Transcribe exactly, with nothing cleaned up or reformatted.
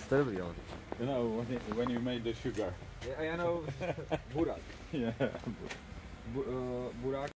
to je dobrý, ale. You know, when, it, when you made the sugar. Yeah, I know. Burak. Yeah. Bu, uh, Burak.